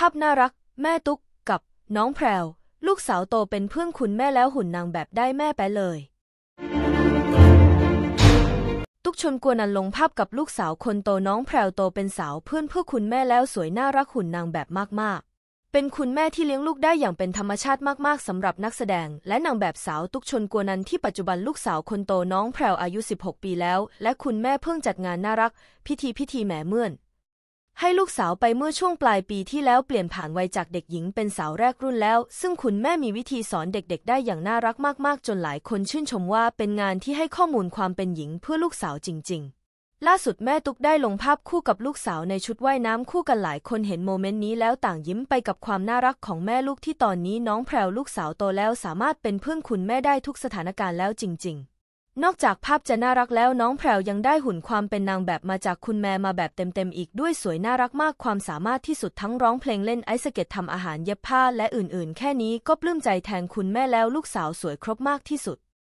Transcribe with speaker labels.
Speaker 1: าพน่ารักแม่ตุ๊กกับน้องแพรวลูกสาวโตเป็นเพื่อนคุณแม่แล้วหุ่นนางแบบได้แม่ไปเลยตุ๊กชวนกวนันลงภาพกับลูกสาวคนโตน้องแพรวโตเป็นสาวเพื่อคุณแม่แล้วสวยน่ารักหุ่นนางแบบมากๆเป็นคุณแม่ที่เลี้ยงลูกได้อย่างเป็นธรรมชาติมากๆสำหรับนักแสดงและนางแบบสาวตุ๊กชวนกวนันที่ปัจจุบันลูกสาวคนโตน้องแพรวอายุ16 ปีแล้วและคุณแม่เพิ่งจัดงานน่ารักพิธีแหมเมื่อนให้ลูกสาวไปเมื่อช่วงปลายปีที่แล้วเปลี่ยนผ่านวัยจากเด็กหญิงเป็นสาวแรกรุ่นแล้วซึ่งคุณแม่มีวิธีสอนเด็กๆได้อย่างน่ารักมากๆจนหลายคนชื่นชมว่าเป็นงานที่ให้ข้อมูลความเป็นหญิงเพื่อลูกสาวจริงๆล่าสุดแม่ตุ๊กได้ลงภาพคู่กับลูกสาวในชุดว่ายน้ำคู่กันหลายคนเห็นโมเมนต์นี้แล้วต่างยิ้มไปกับความน่ารักของแม่ลูกที่ตอนนี้น้องแพรวลูกสาวโตแล้วสามารถเป็นเพื่อนคุณแม่ได้ทุกสถานการณ์แล้วจริงๆนอกจากภาพจะน่ารักแล้วน้องแพรวยังได้หุ่นความเป็นนางแบบมาจากคุณแม่มาแบบเต็มๆอีกด้วยสวยน่ารักมากความสามารถที่สุดทั้งร้องเพลงเล่นไอซ์สเก็ตทำอาหารเย็บผ้าและอื่นๆแค่นี้ก็ปลื้มใจแทนคุณแม่แล้วลูกสาวสวยครบมากที่สุด